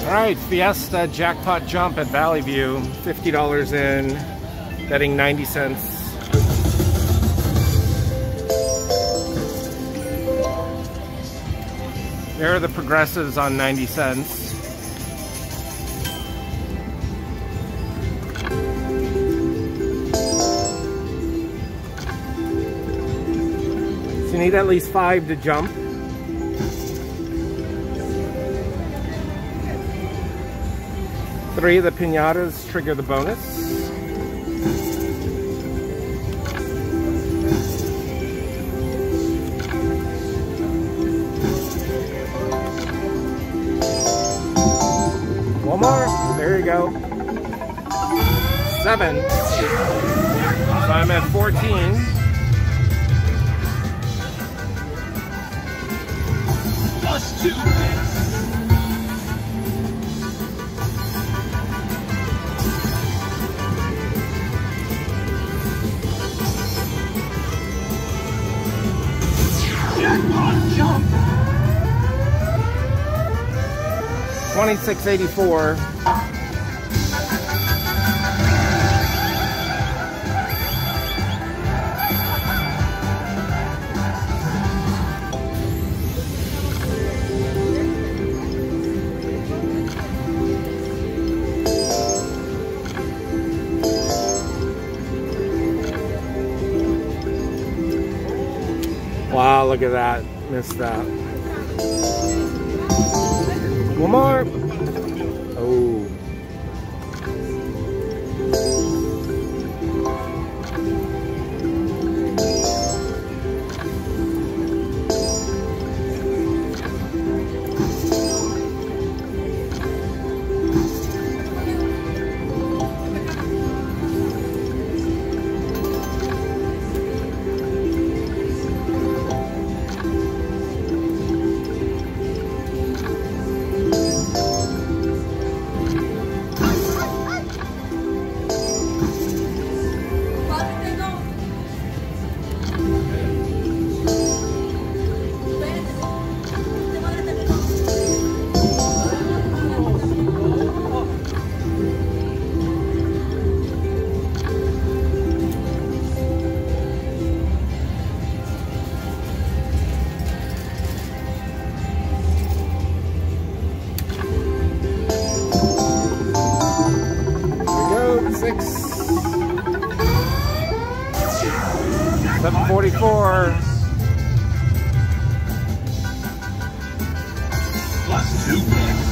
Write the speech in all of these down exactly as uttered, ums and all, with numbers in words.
Alright, Fiesta Jackpot Jump at Valley View. fifty dollars in, betting ninety cents. There are the progressives on ninety cents. So you need at least five to jump. Three of the piñatas trigger the bonus. One more. There you go. Seven. So I'm at fourteen. Plus two. Jackpot jump. twenty-six eighty-four. Wow, look at that. Missed that. One more. Oh. seven forty-four. Plus two minutes.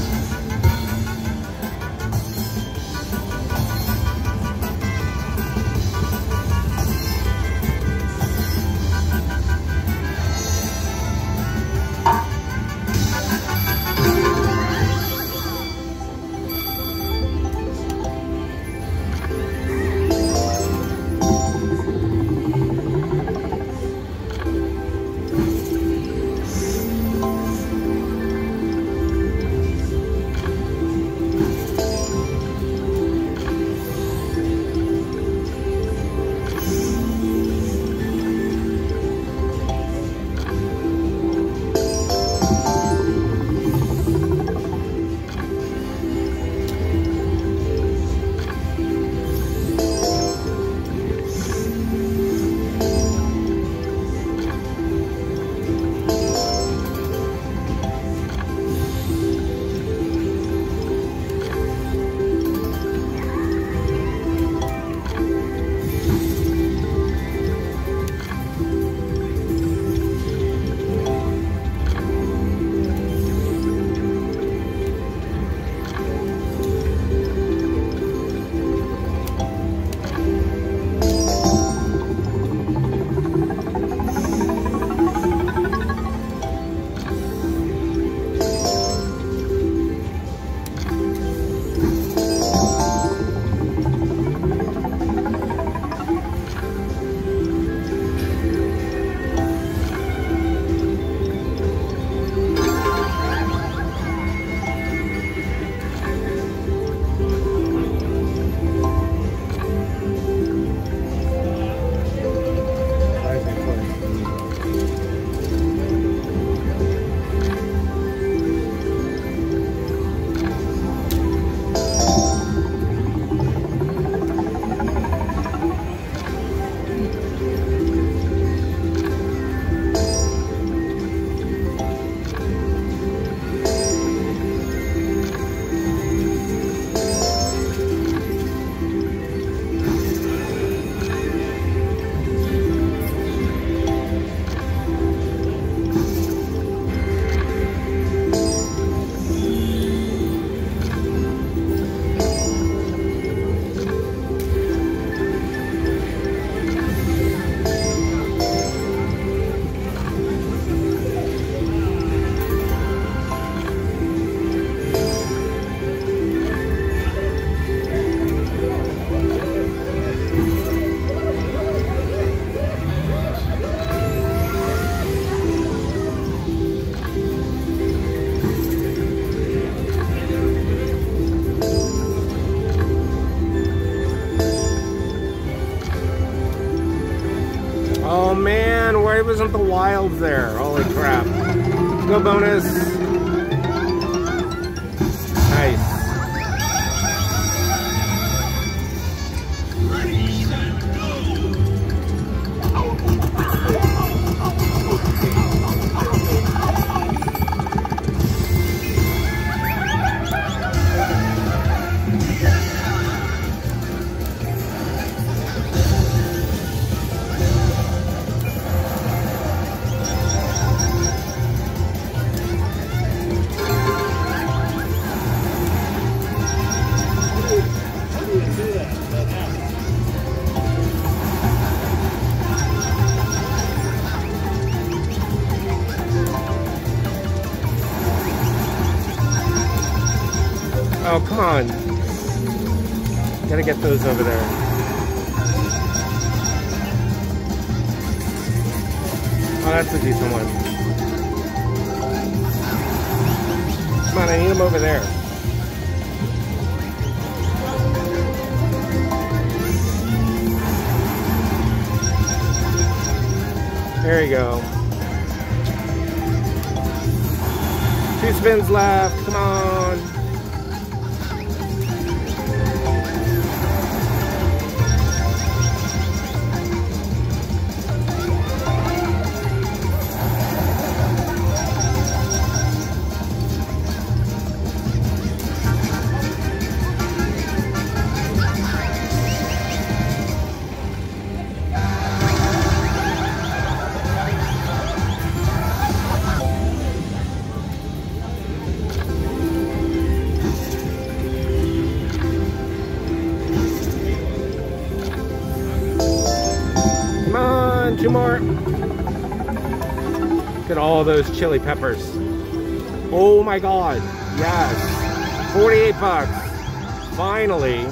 wasn't the wilds there. Holy crap. Go bonus. Nice. Oh, come on. Gotta get those over there. Oh, that's a decent one. Come on, I need them over there. There you go. Two spins left. Come on. Two more. Look at all those chili peppers. Oh my god. Yes. forty-eight bucks. Finally.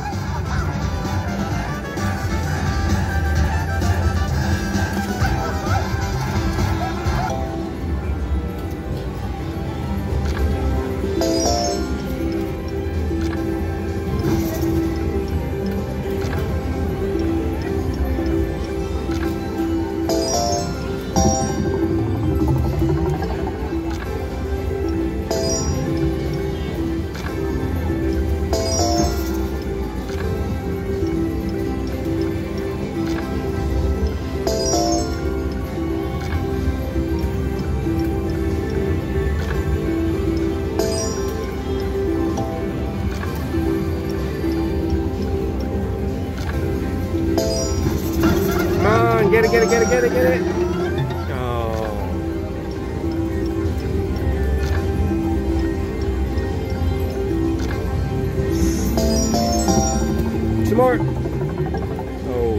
Get it, get it, get it, get it, get it. Oh. Two more. Oh.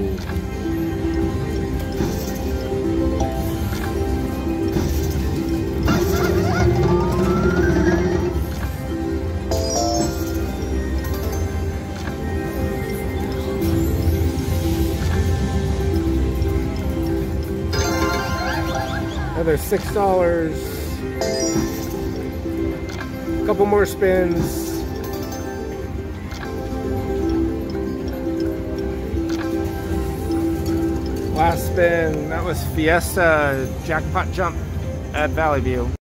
Another six dollars. Couple more spins. Last spin. That was Fiesta Jackpot Jump at Valley View.